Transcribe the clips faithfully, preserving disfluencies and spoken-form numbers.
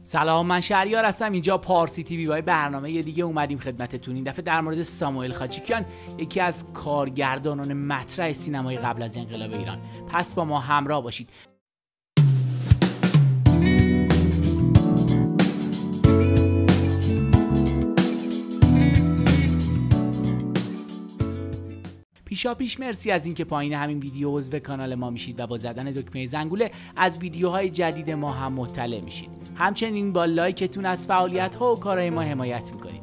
سلام، من شهریار هستم. اینجا پارسی تیوی با برنامه یه دیگه اومدیم خدمتتون. این دفعه در مورد ساموئل خاچیکیان، یکی از کارگردانان مطرح سینمای قبل از انقلاب ایران. پس با ما همراه باشید. پیشا پیش مرسی از اینکه پایین همین ویدیو عضو کانال ما میشید و با زدن دکمه زنگوله از ویدیوهای جدید ما هم مطلع میشید. همچنین با لایکتون از فعالیت‌ها و کارهای ما حمایت میکنید.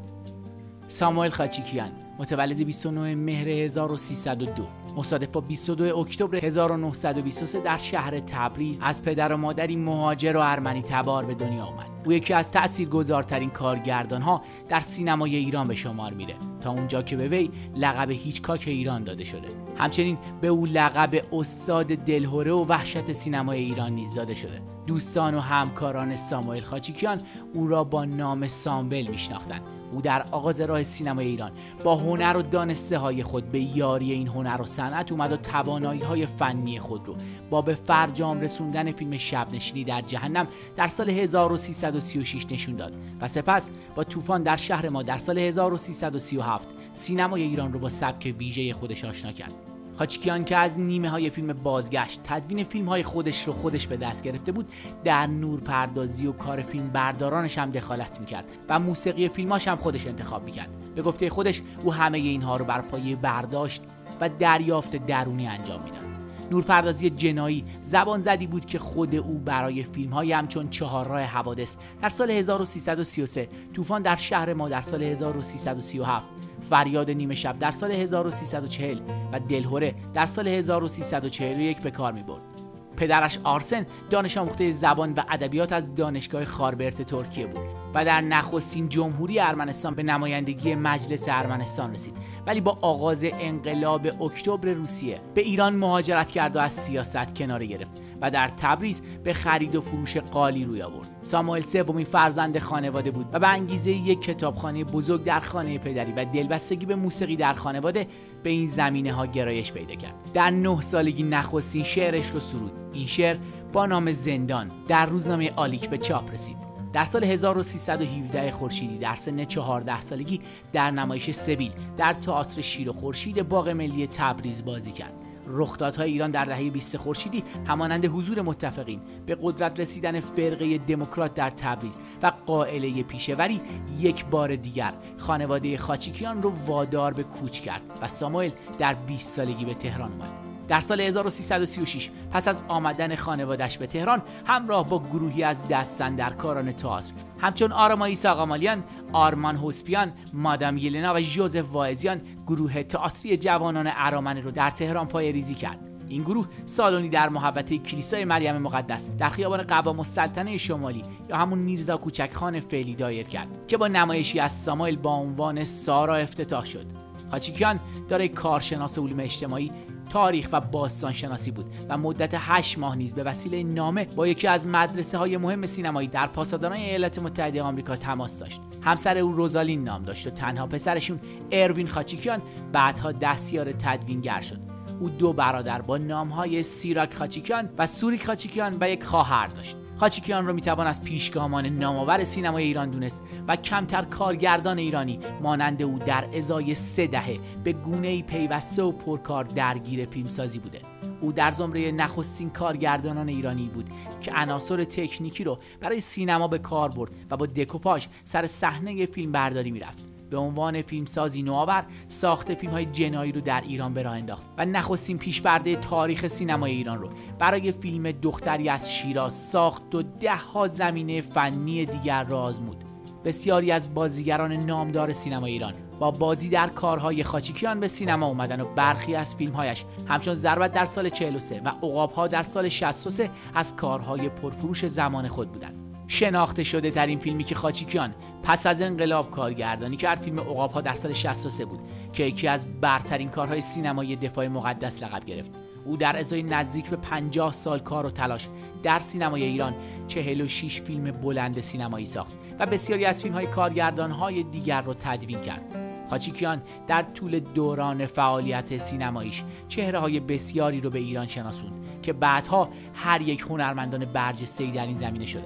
ساموئل خاچیکیان متولد بیست و نهم مهر هزار و سیصد و دو، مصادف با بیست و دوم اکتبر هزار و نهصد و بیست و سه در شهر تبریز از پدر و مادری مهاجر و ارمنی تبار به دنیا آمد. او یکی از تاثیرگذارترین کارگردان‌ها در سینمای ایران به شمار میره، تا اونجا که به وی لقب هیچکاک ایران داده شده. همچنین به او لقب استاد دلهره و وحشت سینمای ایران نیز داده شده. دوستان و همکاران ساموئل خاچیکیان او را با نام سامبل میشناختند. او در آغاز راه سینمای ایران با هنر و دانسته های خود به یاری این هنر و صنعت اومد و توانایی های فنی خود رو با به فرجام رسوندن فیلم شب نشینی در جهنم در سال هزار و سیصد و سی و شش نشون داد و سپس با طوفان در شهر ما در سال هزار و سیصد و سی و هفت سینمای ایران رو با سبک ویژه خودش آشنا کرد. خاچیکیان که از نیمه های فیلم بازگشت تدوین فیلم های خودش رو خودش به دست گرفته بود، در نورپردازی و کار فیلم بردارانش هم دخالت میکرد و موسیقی فیلماش هم خودش انتخاب میکرد. به گفته خودش او همه اینها رو بر پایه برداشت و دریافت درونی انجام میداد. نورپردازی جنایی زبان زدی بود که خود او برای فیلم های همچون چهارراه حوادث در سال هزار و سیصد و سی و سه، طوفان در شهر ما در سال هزار و سیصد و سی و هفت، فریاد نیمه شب در سال هزار و سیصد و چهل و دلهره در سال هزار و سیصد و چهل و یک به کار می برد. پدرش آرسن دانش آموخته زبان و ادبیات از دانشگاه خاربرت ترکیه بود و در نخستین جمهوری ارمنستان به نمایندگی مجلس ارمنستان رسید، ولی با آغاز انقلاب اکتبر روسیه به ایران مهاجرت کرد و از سیاست کناره گرفت و در تبریز به خرید و فروش قالی روی آورد. ساموئل سومین فرزند خانواده بود و به انگیزه یک کتابخانه بزرگ در خانه پدری و دلبستگی به موسیقی در خانواده به این زمینه ها گرایش پیدا کرد. در نه سالگی نخستین شعرش رو سرود. این شعر با نام زندان در روزنامه آلیک به چاپ رسید. در سال هزار و سیصد و هفده خورشیدی در سن چهارده سالگی در نمایش سبیل در تئاتر شیر و خورشید باغ ملی تبریز بازی کرد. رخدادهای ایران در دهه بیست خورشیدی همانند حضور متفقین، به قدرت رسیدن فرقه دموکرات در تبریز و قائله پیشه‌وری یک بار دیگر خانواده خاچیکیان رو وادار به کوچ کرد و ساموئل در بیست سالگی به تهران اومد. در سال هزار و سیصد و سی و شش پس از آمدن خانوادش به تهران، همراه با گروهی از دست‌اندرکاران تئاتر همچون آرما ایساقامالیان، آرمان هوسپیان، مادام یلنا و ژوزف واعظیان گروه تئاتری جوانان ارامنه رو در تهران پایه‌ریزی کرد. این گروه سالنی در محوطه کلیسای مریم مقدس در خیابان قوام السلطنه شمالی یا همون میرزا کوچکخان فعلی دایر کرد که با نمایشی از ساموئل با عنوان سارا افتتاح شد. خاچیکیان دارای کارشناس علوم اجتماعی، تاریخ و باستان شناسی بود و مدت هشت ماه نیز به وسیله نامه با یکی از مدرسه های مهم سینمایی در پاسادانای ایالات متحده آمریکا تماس داشت. همسر او روزالین نام داشت و تنها پسرشون اروین خاچیکیان بعدها دستیار تدوینگر شد. او دو برادر با نامهای سیراک خاچیکیان و سوریک خاچیکیان و یک خواهر داشت. خاچیکیان رو میتوان از پیشگامان نامآور سینمای ایران دونست و کمتر کارگردان ایرانی مانند او در ازای سه دهه به گونه‌ای پیوسته و پرکار درگیر فیلمسازی بوده. او در زمره نخستین کارگردانان ایرانی بود که عناصر تکنیکی رو برای سینما به کار برد و با دکوپاژ سر صحنه فیلم برداری میرفت. به عنوان فیلمسازی نوآور ساخت فیلم‌های جنایی رو در ایران به راه انداخت و نخستین پیش‌پرده تاریخ سینمای ایران رو برای فیلم دختری از شیراز ساخت و ده ها زمینه فنی دیگر را آزمود. بسیاری از بازیگران نامدار سینمای ایران با بازی در کارهای خاچیکیان به سینما اومدن و برخی از فیلم‌هایش همچون ضربت در سال چهل و سه و عقاب‌ها در سال شصت و سه از کارهای پرفروش زمان خود بودند. شناخته شده در این فیلمی که خاچیکیان پس از انقلاب کارگردانی کرد فیلم عقاب‌ها در سال شصت و سه بود که یکی از برترین کارهای سینمایی دفاع مقدس لقب گرفت. او در ازای نزدیک به پنجاه سال کار و تلاش در سینمای ایران چهل و شش فیلم بلند سینمایی ساخت و بسیاری از فیلم‌های کارگردان‌های دیگر را تدوین کرد. خاچیکیان در طول دوران فعالیت سینماییش چهره‌های بسیاری رو به ایران شناسوند که بعدها هر یک هنرمندان برجسته‌ای در این زمینه شدند.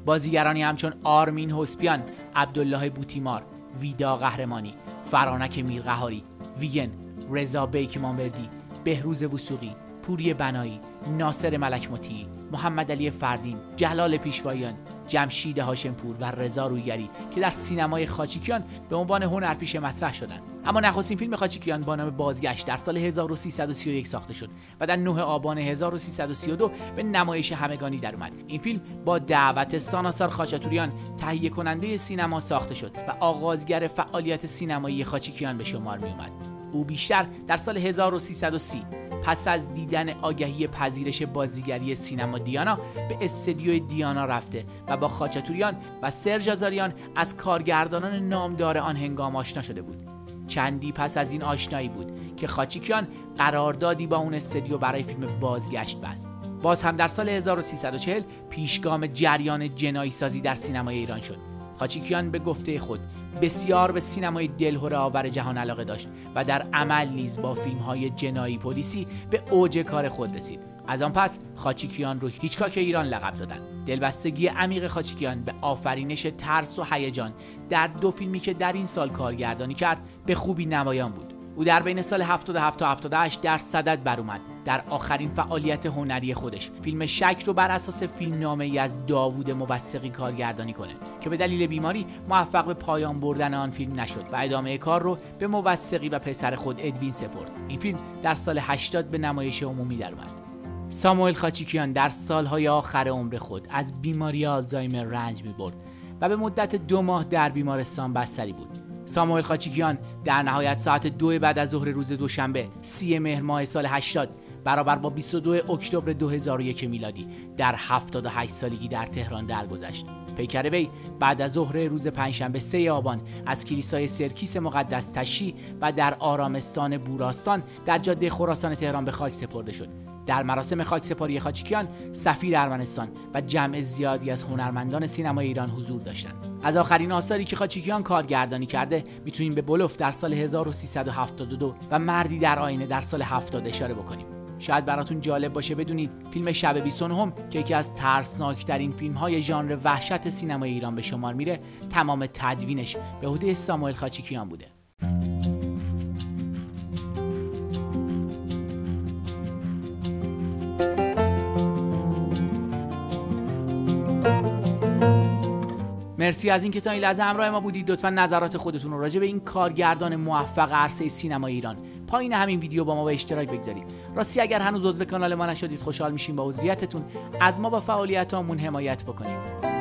بازیگرانی همچون آرمین هوسپیان، عبدالله بوتیمار، ویدا قهرمانی، فرانک میرقهاری، وین، رضا بیکمانوردی، بهروز وثوقی، پوری بنایی، ناصر ملک مطیعی، محمد علی فردین، جلال پیشواییان، جمشید هاشمپور و رضا رویگری که در سینمای خاچیکیان به عنوان هنرپیشه مطرح شدند. اما نخستین فیلم خاچیکیان با نام بازگشت در سال هزار و سیصد و سی و یک ساخته شد و در نه آبان هزار و سیصد و سی و دو به نمایش همگانی در اومد. این فیلم با دعوت ساناسار خاچاتوریان تهیه کننده سینما ساخته شد و آغازگر فعالیت سینمایی خاچیکیان به شمار می اومد. او بیشتر در سال هزار و سیصد و سی پس از دیدن آگهی پذیرش بازیگری سینما دیانا به استدیوی دیانا رفته و با خاچاتوریان و سرژ آزاریان از کارگردانان نامدار آن هنگام آشنا شده بود. چندی پس از این آشنایی بود که خاچیکیان قراردادی با اون استدیو برای فیلم بازگشت بست. باز هم در سال هزار و سیصد و چهل پیشگام جریان جنایی سازی در سینمای ایران شد. خاچیکیان به گفته خود بسیار به سینمای دلهره آور جهان علاقه داشت و در عمل نیز با فیلم‌های جنایی پلیسی به اوج کار خود رسید. از آن پس خاچیکیان رو هیچکاک ایران لقب دادند. دلبستگی عمیق خاچیکیان به آفرینش ترس و هیجان در دو فیلمی که در این سال کارگردانی کرد به خوبی نمایان بود. او در بین سال هفتاد و هفت تا هفتاد و هشت در صدد بر اومد. در آخرین فعالیت هنری خودش فیلم شک رو بر اساس فیلمنامه‌ای از داوود موثقی کارگردانی کنه که به دلیل بیماری موفق به پایان بردن آن فیلم نشد و ادامه کار رو به موثقی و پسر خود ادوین سپرد. این فیلم در سال هشتاد به نمایش عمومی در اومد. ساموئل خاچیکیان در سالهای آخر عمر خود از بیماری آلزایمر رنج می‌برد و به مدت دو ماه در بیمارستان بستری بود. ساموئل خاچیکیان در نهایت ساعت دو بعد از ظهر روز دوشنبه سی مهر ماه سال هشتاد برابر با بیست و دو اکتبر دو هزار و یک میلادی در هفتاد و هشت سالگی در تهران درگذشت. پیکر وی بعد از ظهر روز پنجشنبه سه آبان از کلیسای سرکیس مقدس تشییع و در آرامستان بوراستان در جاده خراسان تهران به خاک سپرده شد. در مراسم خاکسپاری خاچیکیان سفیر ارمنستان و جمع زیادی از هنرمندان سینمای ایران حضور داشتند. از آخرین آثاری که خاچیکیان کارگردانی کرده میتونیم به بلوف در سال هزار و سیصد و هفتاد و دو و مردی در آینه در سال هفتاد اشاره بکنیم. شاید براتون جالب باشه بدونید فیلم شب بیست و نه که یکی از ترسناکترین فیلم‌های ژانر وحشت سینمای ایران به شمار میره تمام تدوینش به عهده ساموئل خاچیکیان بوده. مرسی از اینکه تا این لحظه همراه ما بودید. لطفا نظرات خودتون رو راجع به این کارگردان موفق عرصه سینما ایران پایین همین ویدیو با ما به اشتراک بگذارید. راستی اگر هنوز عضو کانال ما نشدید خوشحال میشیم با عضویتتون از ما با فعالیتامون حمایت بکنید.